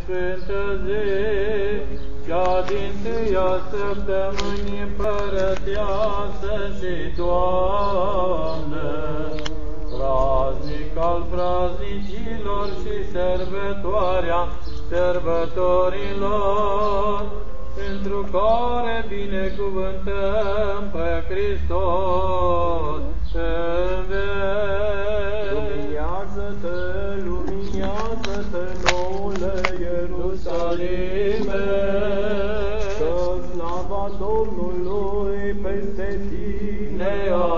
sfântă zi, cea din-tâia săptămâni împărăteasă și Doamnă, praznic al praznicilor și sărbătoarea sărbătorilor, pentru care binecuvântăm pe Hristos în veci. Luminează-te, luminează-te, noule Ierusalime, că slava Domnului peste tine a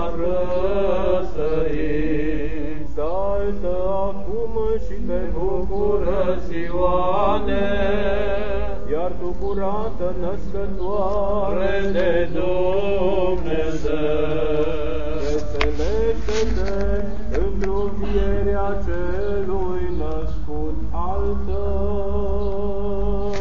răsărit. Saltă acum și te bucură, Sioane, iar tu, curată născătoare de Dumnezeu, veselește-te într-o învierea celui născut al tău.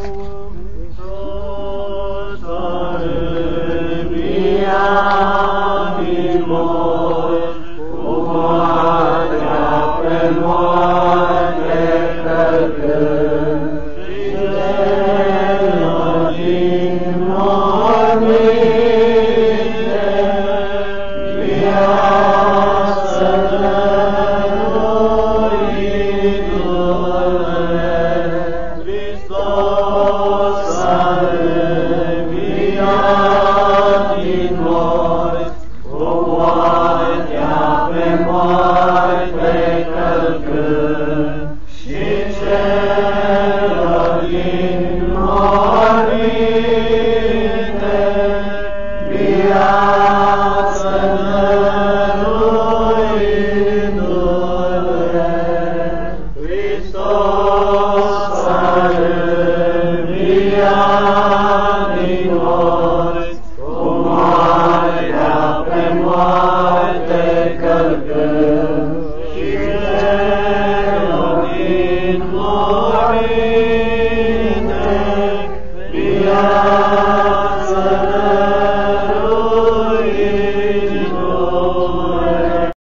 Ierusalemia din morți, cu moartea pe moarte călcând, Yeah.